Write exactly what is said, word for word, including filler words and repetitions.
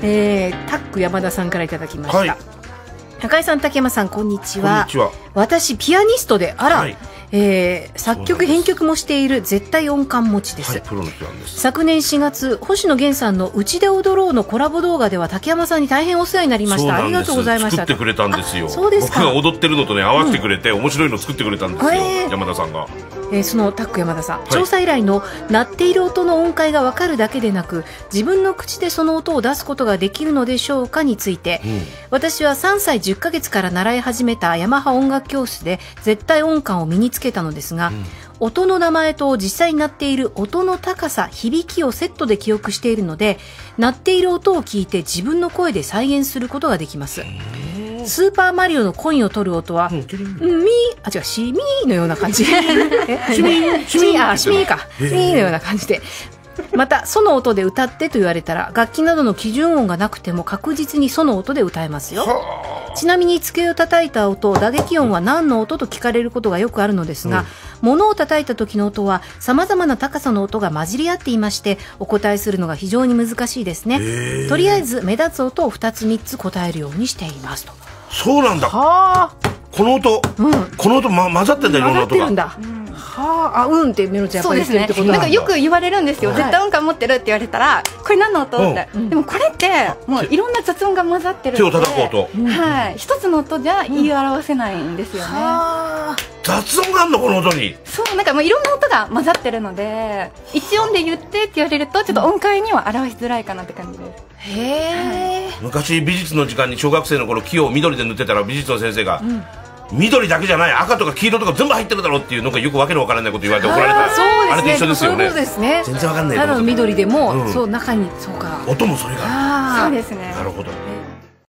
えー、タック山田さんからいただきました。 はい、 中井さん、竹山さん、こんにちは。 こんにちは。 私ピアニストで、あら、はい、えー、作曲編曲もしている絶対音感持ちです。 はい、プロの人なんです。 昨年しがつ、星野源さんのうちで踊ろうのコラボ動画では竹山さんに大変お世話になりました。ありがとうございました。 作ってくれたんですよ。 そうですか。 僕が踊ってるのとね合わせてくれて、うん、面白いの作ってくれたんですよ、えー、山田さんが。 えー、そのタック山田さん、はい、調査依頼の鳴っている音の音階が分かるだけでなく自分の口でその音を出すことができるのでしょうかについて、うん、私はさんさいじゅっかげつから習い始めたヤマハ音楽教室で絶対音感を身につけたのですが、うん、音の名前と実際に鳴っている音の高さ、響きをセットで記憶しているので鳴っている音を聞いて自分の声で再現することができます。スーパーマリオのコインを取る音は、うん、ミー、あ、違う、シミーのような感じ。え、シミー、シミー、あ、シミーか。シミーのような感じで。また、ソの音で歌ってと言われたら、楽器などの基準音がなくても確実にソの音で歌えますよ。ちなみに机を叩いた音、打撃音は何の音と聞かれることがよくあるのですが、うん、物を叩いた時の音は様々な高さの音が混じり合っていまして、お答えするのが非常に難しいですね。とりあえず目立つ音をふたつみっつ答えるようにしていますと。 そうなんだ。はあ。この音、うん、この音、ま、混ざってんだよ、いろんな音が。 混ざってるんだ。はあ、あ、うんってメロちゃんやっぱり言ってるってことなんだ。なんかよく言われるんですよ、はい、絶対音感持ってるって言われたらこれ何の音って、うん、でもこれってもういろんな雑音が混ざってるので手を叩く音、 はい、一つの音じゃ言い表せないんですよね、うん、 雑音があるのこの音に。 そうなんかもういろんな音が混ざってるので一音で言ってって言われるとちょっと音階には表しづらいかなって感じです。 へえ、 はい、昔美術の時間に小学生の頃木を緑で塗ってたら美術の先生が、うん、緑だけじゃない赤とか黄色とか全部入ってるだろうっていうのがよくわけのわからないこと言われて怒られた。あれと一緒ですよね。 そうですね。 全然わかんない。 ただの緑でも、うん、そう中にそうか。 音もそれが。 そうですね。 なるほど。